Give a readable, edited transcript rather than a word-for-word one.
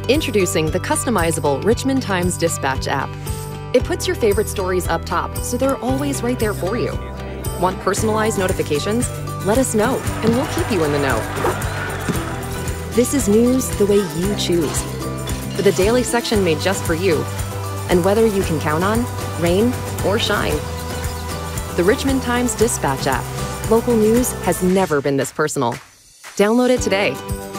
Introducing the customizable Richmond Times Dispatch app. It puts your favorite stories up top, so they're always right there for you. Want personalized notifications? Let us know, and we'll keep you in the know. This is news the way you choose, with a daily section made just for you. And whether you can count on rain or shine. The Richmond Times Dispatch app. Local news has never been this personal. Download it today.